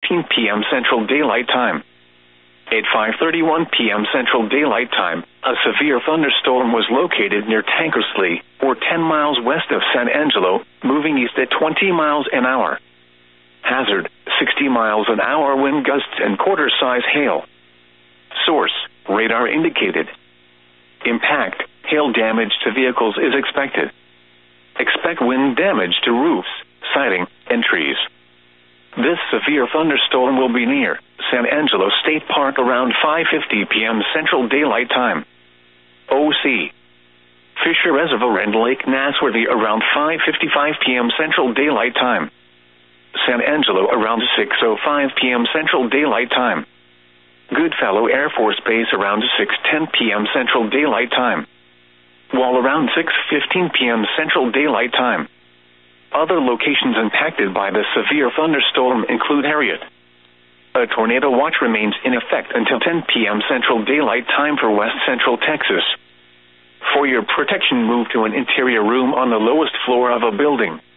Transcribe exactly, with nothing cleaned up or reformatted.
fifteen p m Central Daylight Time. At five thirty-one p m Central Daylight Time, a severe thunderstorm was located near Tankersley, or ten miles west of San Angelo, moving east at twenty miles an hour. Hazard, sixty miles an hour wind gusts and quarter-size hail. Source, radar indicated. Impact, hail damage to vehicles is expected. Expect wind damage to roofs, siding, and trees. This severe thunderstorm will be near San Angelo State Park around five fifty p m Central Daylight Time. O C. Fisher Reservoir and Lake Nasworthy around five fifty-five p m Central Daylight Time. San Angelo around six oh five p m Central Daylight Time. Goodfellow Air Force Base around six ten p m Central Daylight Time. Wall around six fifteen p m Central Daylight Time. Other locations impacted by the severe thunderstorm include Harriet. A tornado watch remains in effect until ten p m Central Daylight Time for West Central Texas. For your protection, move to an interior room on the lowest floor of a building.